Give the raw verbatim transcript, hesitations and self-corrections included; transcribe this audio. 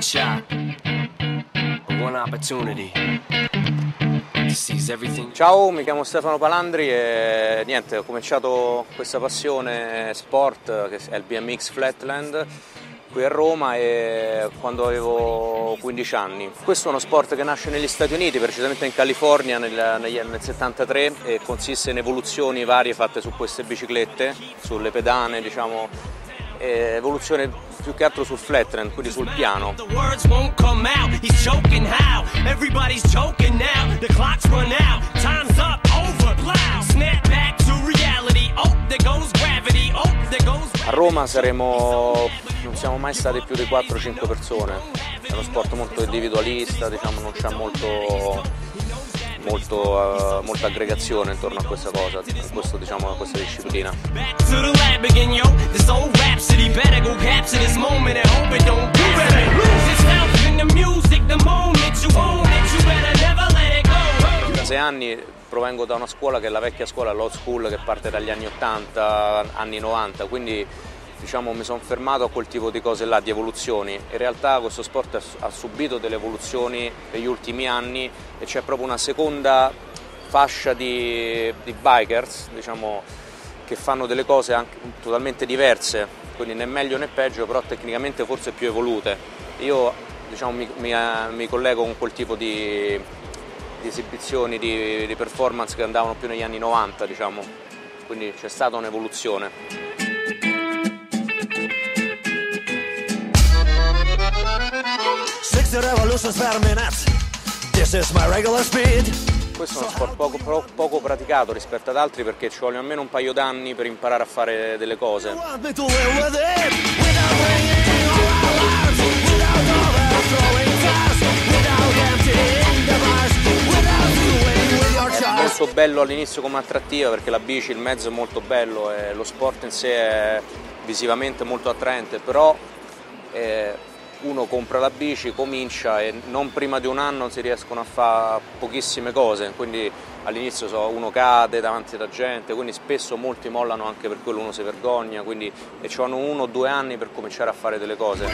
shot, one opportunity. Ciao, mi chiamo Stefano Palandri e niente, ho cominciato questa passione sport che è il B M X Flatland qui a Roma e quando avevo quindici anni. Questo è uno sport che nasce negli Stati Uniti, precisamente in California nel, nel settantatré, e consiste in evoluzioni varie fatte su queste biciclette, sulle pedane, diciamo, e evoluzione più che altro sul flatland, quindi sul piano. A Roma saremo, non siamo mai stati più di quattro cinque persone, è uno sport molto individualista, diciamo, non c'è molto, molto, uh, molta aggregazione intorno a questa cosa, a, questo, diciamo, a questa disciplina. Da sei anni provengo da una scuola che è la vecchia scuola, l'old school, che parte dagli anni ottanta, anni novanta, quindi diciamo mi sono fermato a quel tipo di cose là, di evoluzioni. In realtà questo sport ha subito delle evoluzioni negli ultimi anni e c'è proprio una seconda fascia di, di bikers, diciamo, che fanno delle cose anche totalmente diverse, quindi né meglio né peggio, però tecnicamente forse più evolute. Io, diciamo, mi, mi, mi collego con quel tipo di, di esibizioni, di, di performance che andavano più negli anni novanta, diciamo, quindi c'è stata un'evoluzione. Questo è uno sport poco, poco praticato rispetto ad altri perché ci vogliono almeno un paio d'anni per imparare a fare delle cose. È molto bello all'inizio come attrattiva perché la bici, il mezzo è molto bello e lo sport in sé è visivamente molto attraente, però eh, uno compra la bici, comincia e non prima di un anno si riescono a fare pochissime cose, quindi all'inizio so, uno cade davanti alla gente, quindi spesso molti mollano anche per quello, uno si vergogna, quindi e ci vanno uno o due anni per cominciare a fare delle cose.